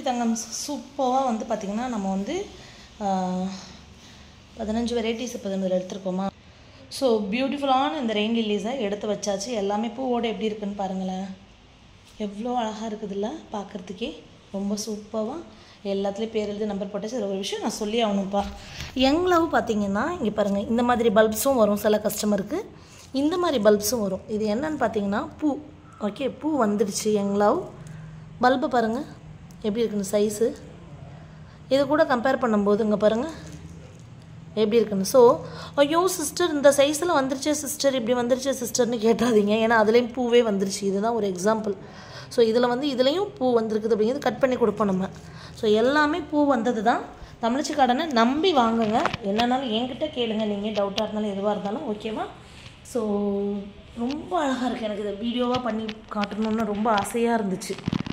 தங்கம் சூப்பராக வந்து பார்த்திங்கன்னா நம்ம வந்து 15 வெரைட்டிஸ் இப்போ இதில் எடுத்துருக்கோமா. ஸோ பியூட்டிஃபுல்லான இந்த ரெயின் லில்லிஸை எடுத்து வச்சாச்சு. எல்லாமே பூவோடு எப்படி இருக்குதுன்னு பாருங்களேன். எவ்வளோ அழகாக இருக்குதுல்ல பார்க்குறதுக்கே. ரொம்ப சூப்பராக எல்லாத்துலேயும் பேர் எழுதி நம்பர் போட்டாச்சு. ஒரு விஷயம் நான் சொல்லி ஆகணும்ப்பா. யங்லவ் பார்த்திங்கன்னா இங்கே பாருங்கள், இந்த மாதிரி பல்ப்ஸும் வரும் சில கஸ்டமருக்கு, இந்த மாதிரி பல்ப்ஸும் வரும். இது என்னன்னு பார்த்தீங்கன்னா பூ. ஓகே, பூ வந்துடுச்சு. யங்லவ் பல்பு பாருங்கள் எப்படி இருக்குன்னு சைஸு. இது கூட கம்பேர் பண்ணும்போது இங்கே பாருங்கள் எப்படி இருக்குன்னு. ஸோ ஐயோ சிஸ்டர் இந்த சைஸில் வந்துருச்சு சிஸ்டர், இப்படி வந்துருச்சு சிஸ்டர்னு கேட்டாதீங்க. ஏன்னா அதுலேயும் பூவே வந்துருச்சு. இதுதான் ஒரு எக்ஸாம்பிள். ஸோ இதில் வந்து இதுலேயும் பூ வந்திருக்குது அப்படிங்கிறது கட் பண்ணி கொடுப்போம் நம்ம. ஸோ எல்லாமே பூ வந்தது தான். தமிழ்ச்சி கார்டனை நம்பி வாங்குங்க. என்னன்னாலும் என்கிட்ட கேளுங்க, நீங்கள் டவுட்டாக இருந்தாலும் எதுவாக இருந்தாலும். ஓகேவா? ஸோ ரொம்ப அழகாக இருக்குது. எனக்கு இதை வீடியோவாக பண்ணி காட்டணுன்னு ரொம்ப ஆசையாக இருந்துச்சு.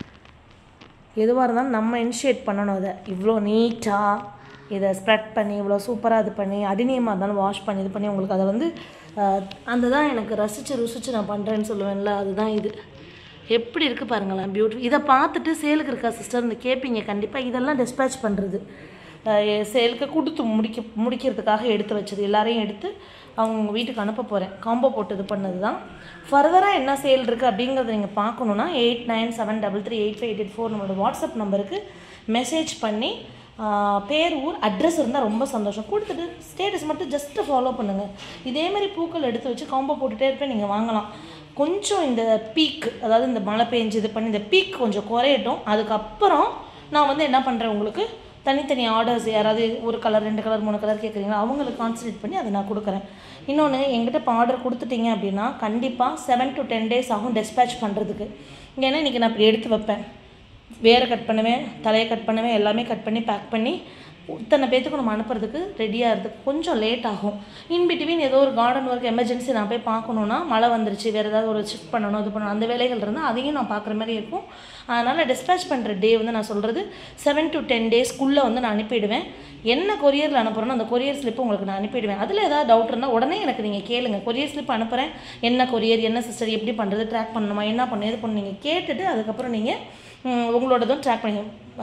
எதுவாக இருந்தாலும் நம்ம இனிஷியேட் பண்ணணும். அதை இவ்வளோ நீட்டாக இதை ஸ்ப்ரெட் பண்ணி இவ்வளோ சூப்பராக இது பண்ணி அடிநியமாக இருந்தாலும் வாஷ் பண்ணி இது பண்ணி உங்களுக்கு அதை வந்து அந்த தான் எனக்கு ருசித்து நான் பண்ணுறேன்னு சொல்லுவேன்ல, அதுதான் இது. எப்படி இருக்குது பாருங்களேன், பியூட்டிஃபுல். இதை பார்த்துட்டு சேலுக்கு இருக்கா சிஸ்டர்னு கேட்பீங்க கண்டிப்பாக. இதெல்லாம் டிஸ்பேச் பண்ணுறது சேலுக்கு கொடுத்து முடிக்கிறதுக்காக எடுத்து வச்சது. எல்லாரையும் எடுத்து அவங்க வீட்டுக்கு அனுப்ப போகிறேன். காம்போ போட்டு இது பண்ணது தான். ஃபர்தராக என்ன சேல் இருக்குது அப்படிங்கிறத நீங்கள் பார்க்கணுன்னா 8973385884 நம்மளோட வாட்ஸ்அப் நம்பருக்கு மெசேஜ் பண்ணி பேர், ஊர், அட்ரஸ் இருந்தால் ரொம்ப சந்தோஷம். கொடுத்துட்டு ஸ்டேட்டஸ் மட்டும் ஜஸ்ட்டு ஃபாலோ பண்ணுங்கள். இதேமாதிரி பூக்கள் எடுத்து வச்சு காம்போ போட்டுகிட்டே இருப்பேன். நீங்கள் வாங்கலாம். கொஞ்சம் இந்த பீக், அதாவது இந்த மழை பெஞ்சு இது பண்ணி இந்த பீக் கொஞ்சம் குறையட்டும். அதுக்கப்புறம் நான் வந்து என்ன பண்ணுறேன், உங்களுக்கு தனித்தனி ஆர்டர்ஸ் யாராவது ஒரு கலர் 2 கலர் 3 கலர் கேட்குறீங்களா அவங்களுக்கு கான்சன்ட்ரேட் பண்ணி அதை நான் கொடுக்குறேன். இன்னொன்று, எங்கிட்ட இப்போ ஆர்டர் கொடுத்துட்டீங்க அப்படின்னா கண்டிப்பாக 7 to 10 days ஆகும் டிஸ்பேச் பண்ணுறதுக்கு. ஏன்னா இன்றைக்கி நான் இப்படி எடுத்து வைப்பேன், வேரை கட் பண்ணுவேன், தலையை கட் பண்ணுவேன், எல்லாமே கட் பண்ணி பேக் பண்ணி இத்தனை பேத்துக்கு நம்ம அனுப்புறதுக்கு ரெடியாக இருக்கிறதுக்கு கொஞ்சம் லேட் ஆகும். இன்பிட்வீன் ஏதோ ஒரு கார்டன் ஒர்க் எமர்ஜென்சி நான் போய் பார்க்கணுன்னா, மழை வந்துருச்சு, வேறு ஏதாவது ஒரு ஷிஃப்ட் பண்ணணும், இது பண்ணணும், அந்த வேலைகள் இருந்தால் அதையும் நான் பார்க்குற மாதிரி இருக்கும். அதனால் டிஸ்பேச் பண்ணுற டே வந்து நான் சொல்கிறது 7 to 10 daysக்குள்ளே வந்து நான் அனுப்பிடுவேன். என்ன கொரியரில் அனுப்புகிறேன்னா அந்த கொரியர் ஸ்லிப்பு உங்களுக்கு நான் அனுப்பிடுவேன். அதில் ஏதாவது டவுட் இருந்தால் உடனே எனக்கு நீங்கள் கேளுங்க. கொரியர் ஸ்லிப் அனுப்புகிறேன், என்ன கொரியர், என்ன சிஸ்டர், எப்படி பண்ணுறது, ட்ராக் பண்ணணுமா, என்ன பண்ணு, எது பண்ணு, நீங்கள் கேட்டுட்டு அதுக்கப்புறம் நீங்கள் உங்களோடதும் ட்ராக் பண்ணி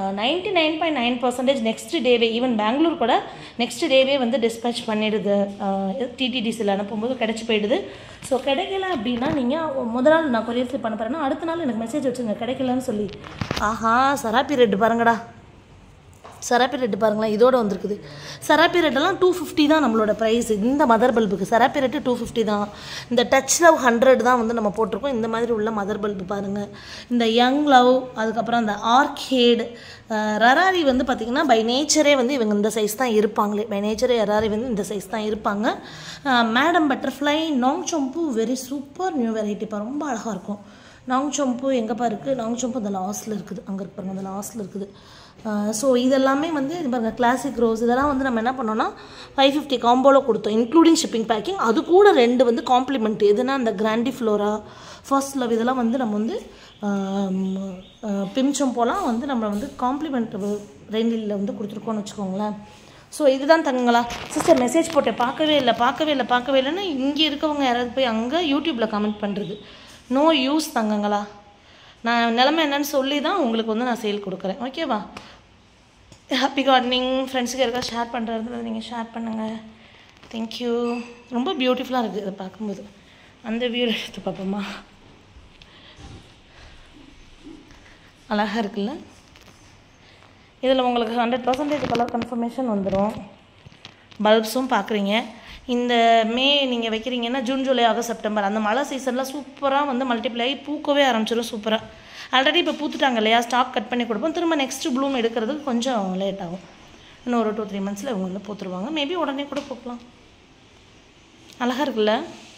99.9% நெக்ஸ்ட் டேவே, ஈவன் பெங்களூர் கூட நெக்ஸ்ட் டேவே வந்து டிஸ்பேச் பண்ணிடுது. டிடிடிசியில் அனுப்பும்போது கிடச்சி போயிடுது. ஸோ கிடைக்கல அப்படின்னா நீங்கள் முதல் நாள் நான் கொரியர் ஸ்லிப் அனுப்புகிறேன்னா அடுத்த நாள் எனக்கு மெசேஜ் வச்சுங்க கிடைக்கலன்னு சொல்லி. ஆஹா, சராப்பி ரெட்டு பாருங்கடா, சராப்பி ரெட்டு பாருங்களேன், இதோடு வந்திருக்குது. சராப்பி ரெட்டெல்லாம் 250 தான் நம்மளோட ப்ரைஸ். இந்த மதர் பல்புக்கு சராப்பி ரெட்டு 250 தான். இந்த டச் லவ் 100 தான் வந்து நம்ம போட்டிருக்கோம். இந்த மாதிரி உள்ள மதர் பல்பு பாருங்கள். இந்த யங் லவ், அதுக்கப்புறம் அந்த ஆர்கேட், ரராரி வந்து பார்த்திங்கன்னா பை நேச்சரே வந்து இவங்க இந்த சைஸ் தான் இருப்பாங்களே. பை நேச்சரே ரராரி வந்து இந்த சைஸ் தான் இருப்பாங்க. மேடம் பட்டர்ஃப்ளை, நாங் சொம்பு வெரி சூப்பர் நியூ வெரைட்டிப்பா, ரொம்ப அழகாக இருக்கும். நாங் சொம்பு எங்கேப்பா இருக்குது? நாங் சொம்பு அந்த லாஸ்ட்டில் இருக்குது, அங்கே இருப்பாங்க, அந்த லாஸ்ட்டில் இருக்குது. ஸோ இதெல்லாமே வந்து இது பாருங்கள், கிளாசிக் ரோஸ், இதெல்லாம் வந்து நம்ம என்ன பண்ணோன்னா 550 காம்போவில் கொடுத்தோம், இன்க்ளூடிங் ஷிப்பிங் பேக்கிங். அது கூட 2 வந்து காம்ப்ளிமெண்ட். எதுனா அந்த கிராண்டிஃப்ளோரா, ஃபர்ஸ்ட் லவ், இதெல்லாம் வந்து நம்ம வந்து பிம்ச்சம் போலாம் வந்து நம்ம வந்து காம்ப்ளிமெண்ட் ரெண்டில் வந்து கொடுத்துருக்கோன்னு வச்சுக்கோங்களேன். ஸோ இதுதான் தங்கங்களா. சிஸ்டர் மெசேஜ் போட்டேன், பார்க்கவே இல்லைன்னா இங்கே இருக்கவங்க யாராவது போய் அங்கே யூடியூப்பில் கமெண்ட் பண்ணுறது நோ யூஸ் தங்கங்களா. நான் நிலமை என்னன்னு சொல்லி தான் உங்களுக்கு வந்து நான் சேல் கொடுக்குறேன். ஓகேவா? Happy gardening. ஃப்ரெண்ட்ஸுக்கு யாருக்கா ஷேர் பண்ணுறது நீங்கள் ஷேர் பண்ணுங்கள். தேங்க்யூ. ரொம்ப பியூட்டிஃபுல்லாக இருக்குது இதை பார்க்கும்போது. அந்த வியூ எடுத்து பார்ப்போமா, அழகாக இருக்குல்ல. இதில் உங்களுக்கு 100% கலர் கன்ஃபர்மேஷன் வந்துடும். பல்ப்ஸும் பார்க்குறீங்க. இந்த மே நீங்கள் வைக்கிறீங்கன்னா ஜூன், ஜூலை, ஆகஸ்ட், செப்டம்பர் அந்த மழை சீசனில் சூப்பராக வந்து மல்டிப்ளை ஆகி பூக்கவே ஆரம்பிச்சிடும். சூப்பராக ஆல்ரெடி இப்போ பூத்துட்டாங்க இல்லையா, ஸ்டாக் கட் பண்ணி கொடுப்போம். திரும்ப நெக்ஸ்ட் ப்ளூம் எடுக்கிறதுக்கு கொஞ்சம் லேட் ஆகும். இன்னும் ஒரு 2-3 monthஸில் இவங்க வந்து பூத்துருவாங்க. மேபி உடனே கூட பூக்கலாம். அழகாக இருக்குல்ல.